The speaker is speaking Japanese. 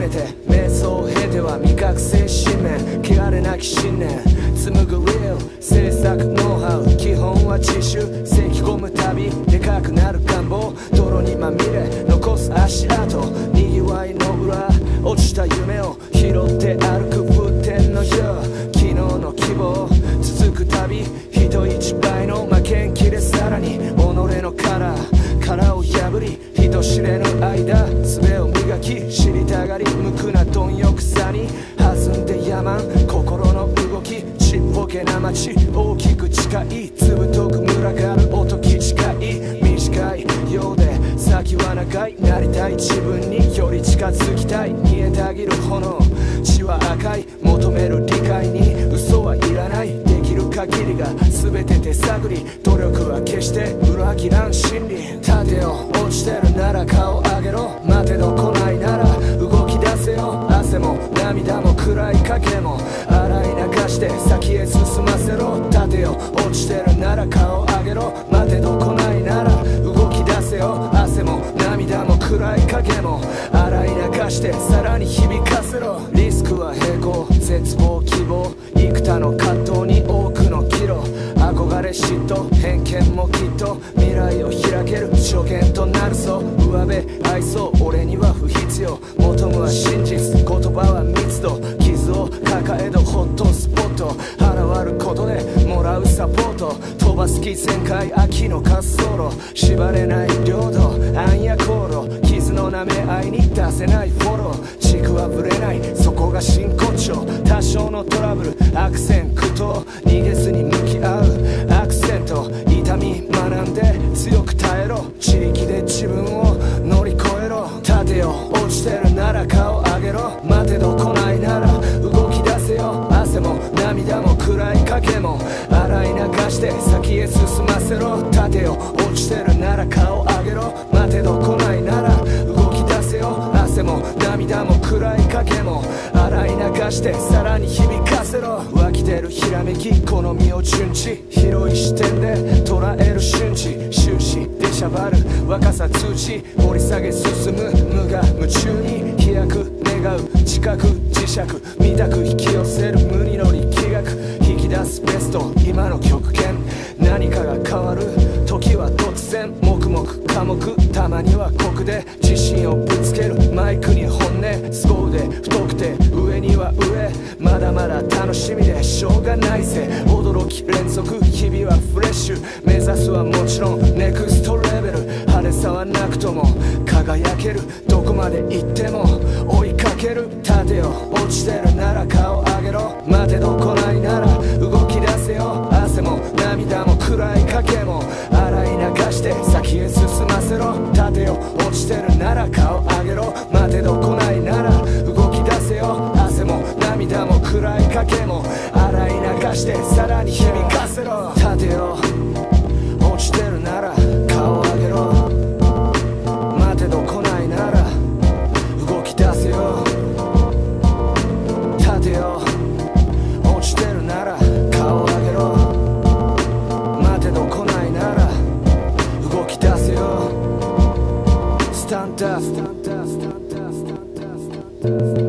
めて瞑想を経ては未覚醒信念汚れなき信念紡ぐ Real 制作ノウハウ基本は自主せき込むたびでかくなる願望泥にまみれ残す足跡にぎわいの裏落ちた夢を拾って歩く風天の夜昨日の希望続くたび人一倍の負けん気でさらに己の殻を破り人知れぬ間術を磨き知りたがり無垢な貪欲さに弾んでやまん心の動きちっぽけな街大きく近いずぶとく群がる音気近い短いようで先は長いなりたい自分により近づきたい煮えたぎる炎血は赤い求める理解に嘘はいらないできる限りが全て手探り努力は決して裏切らん真理立てよ落ちてるなら顔上げろ待てど来ないなら動き出せよ汗も涙も暗い影も洗い流して先へ進ませろ立てよ落ちてるなら顔上げろ待てど来ないなら動き出せよ汗も涙も暗い影も洗い流してさらに響かせろリスクは平行絶望希望幾多の葛藤に多くの岐路憧れ嫉妬偏見もきっと未来を開ける初見となるぞ上辺愛想俺には不必要求むは真実言葉は密度傷を抱えどホットスポット腹割ることでもらうサポート飛ばす気全開秋の滑走路縛れない領土暗夜航路傷の舐め合いに出せないフォロー軸はぶれないそこが真骨頂多少のトラブル悪戦苦闘逃げずに向き合うアクセント痛み学んで強く耐えろ自力で自分を乗り越えろ立てよ落ちてるなら顔上げろ待てど来ないなら動き出せよ汗も涙も暗い影も洗い流して先へ進ませろ立てよ落ちてるなら顔上げろ待てど来ないなら動き出せよ汗も涙も暗い影も洗い流してさらに響かせろ湧き出るひらめき好みを順次広い視点で捉える瞬時終始出しゃばる若さ通知掘り下げ進む無我夢中に飛躍願う知覚磁石見たく引き寄せる無二の力学引き出すベスト今の極限何かが変わる時は突然黙々寡黙たまには酷で自信をぶつけるマイクに本音凄腕太くて上には上まだまだ楽しみでしょうがないぜ驚き連続日々はフレッシュ目指すはもちろんネクストレベル派手さはなくとも輝けるどこまで行っても追いかける立てよ落ちてるなら顔上げろ待てど来ないなら動き出せよ汗も涙も暗い影も洗い流して先へ進ませろ立てよ落ちてるなら顔上げろ待てど来ないなら動き出せよ汗も涙も暗い影も洗い流してさらに響かせろ立てよ落ちてるなら顔上げろ待てど来ないなら動き出せよ立てよ落ちてるなら顔上げろ待てど来ないなら動き出せよスタンダー